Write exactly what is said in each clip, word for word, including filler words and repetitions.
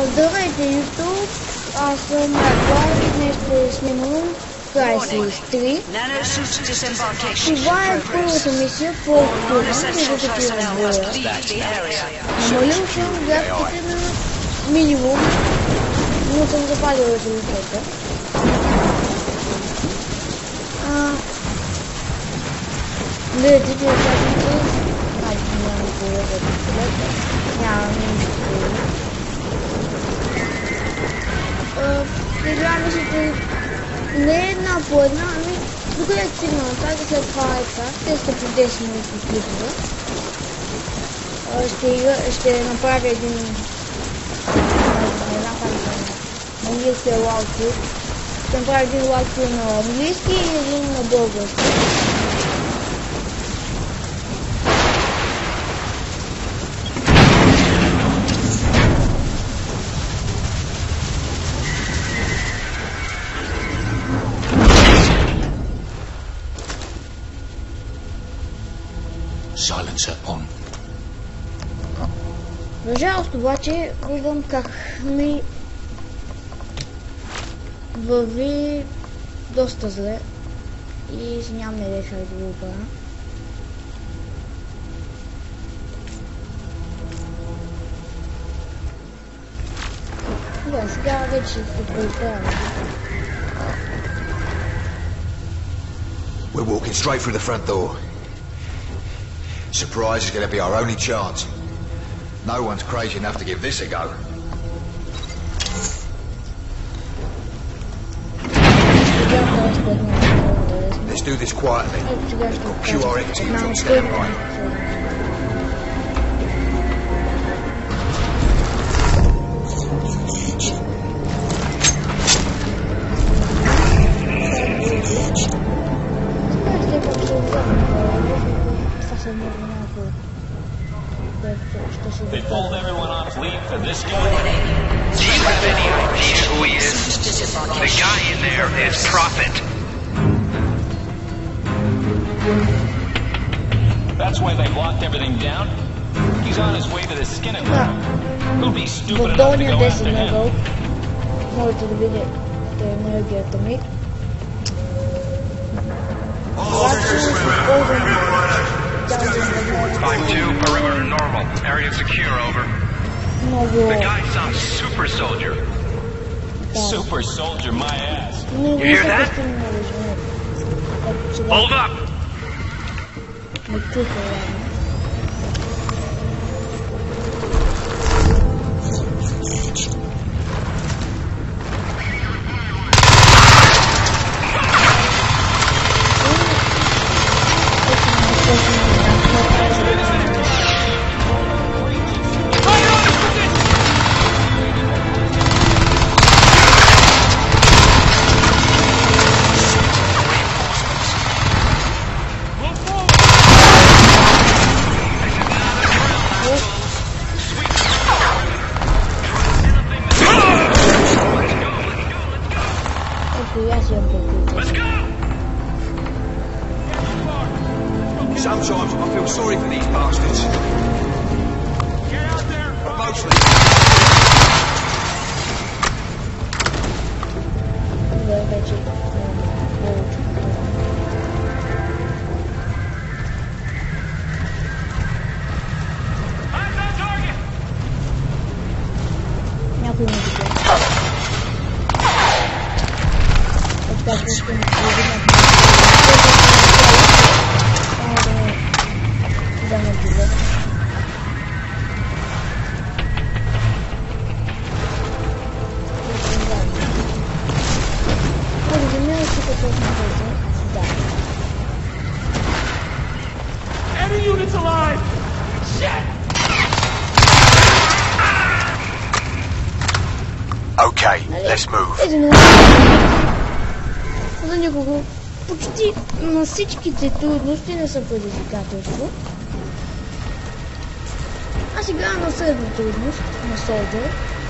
Здравейте, YouTube! Аз съм Марков и днес ще снимам Crysis три. Това е първата мисия по турна, тъй като ти разбира. Намалил съм графиките на минимум, но съм запазил резултата. Гледате, че очаквате. Айде, няма да появя пистолета. Няма нищо появя. Сега мислите не една по една, ами докъде стигна нататък, след това е така. Те са по десет минути клипове. Ще, ще направя един на английския лаутюр. Ще направя един лаутюр на английски и един на български. Silencer on. За жалост обаче виждам как ми върви доста зле и си нямам не решах да го оправя. Да, сега вече ще се преправя. We're walking straight through the front door. Surprise is going to be our only chance. No one's crazy enough to give this a go. Let's do this quietly. We've got Q R X teams on standby. They pulled everyone off leave for this guy. Do you have any idea who he is? The guy in there is Prophet. That's why they locked everything down. He's on his way to the Skinner ground. Who'd be stupid enough to go after him? Можете да видите енергията ми. five two, perimeter normal. Area secure, over. The guy sounds super soldier. Super soldier, my ass. You hear that? Hold up! Let's go! Sometimes I feel sorry for these bastards. Get out there! But mostly... Eyes on target! Някой ми видя. Така че ще ми видят. Да ме видят. Разумея си какво сме видят. Да. Enemy units alive! Shit! Okay, let's move. Един за някого почти на всичките трудности не са предизвикателство. Аз играя на средна трудност, на Soldier.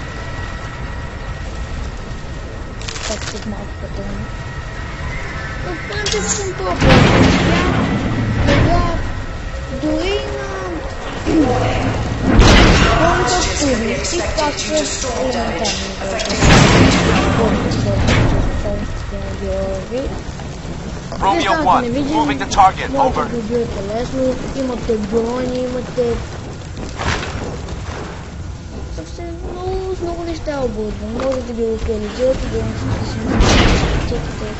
Так след малко пътуване. Но в принцип съм пробвал. Сега дори на Romeo one, moving the target, over. Имате брони, имате... Съвсем много, много неща оборудване. Може да ги локализирате, да не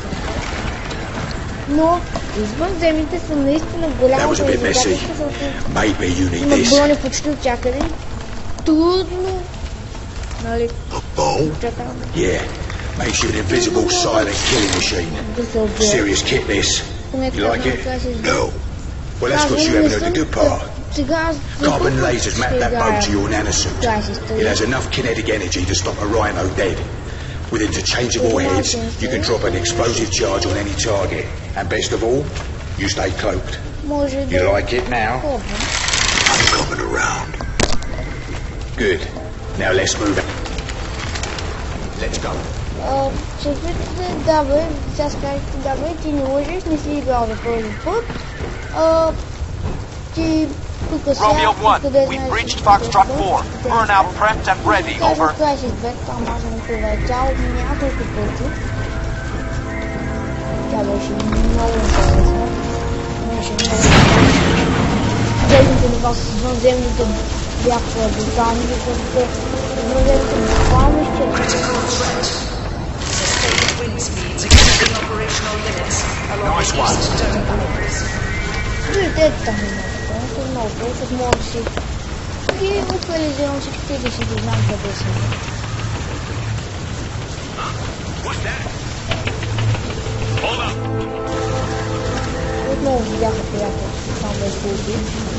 но извънземните са наистина голямо предизвикателство, защото има брони почти от всякъде. Трудно, нали? Yeah, makes you an invisible silent killing machine. Serious kit this. You like it? No. Well, that's because you haven't heard the good part. Carbon lasers map that boat to your nanosuit. It has enough kinetic energy to stop a rhino dead. With interchangeable heads, you can drop an explosive charge on any target. And best of all, you stay cloaked. You like it now? I'm coming around. Good. Now let's move on. Let's go. Съответно, да бе, сега скажете, да бе, ти не лъжеш, не си играл за първи път. Ти тук сега... Romeo one, we've breached Foxtrot four. Burnout prepped and ready, over. Това си избег, там аз съм повечал няколко пъти. Тя беше много интересна. Беше много интересна. Следните нива с извънземните бяха брутални, защото извънземните буквално изчерпват. Приоритетите там имат, много защото мога да си ги локализирам всичките и да си ги знам къде са. Отново видяха приятелство, там без губи.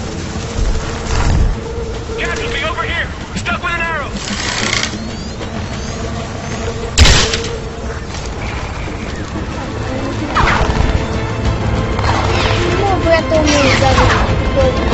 Моят приятел ми издаде, който...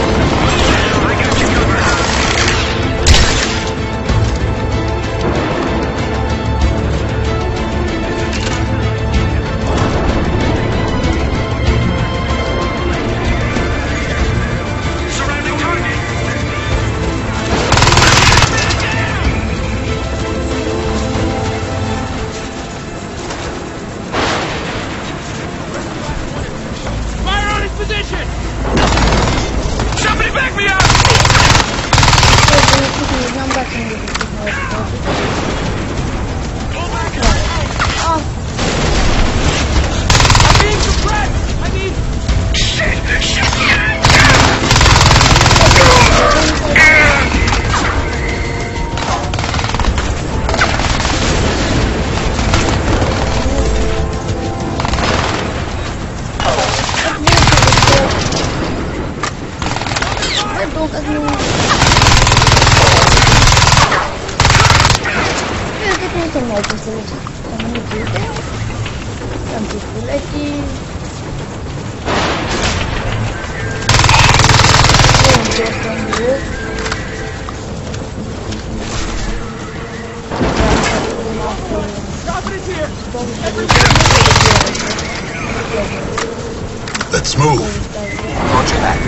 Let's move. Roger that.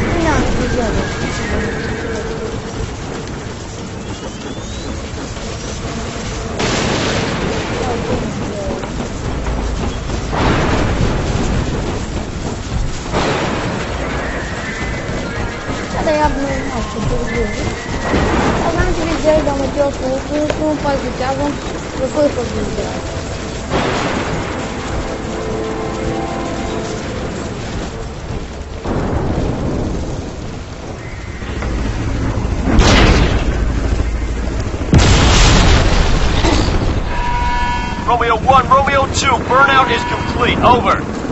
Да явно малко по-други. А знам, че ви изглежда аматьорство, но пак ви казвам, за кой път ви изглежда. Romeo one, Romeo two, burnout is complete, over.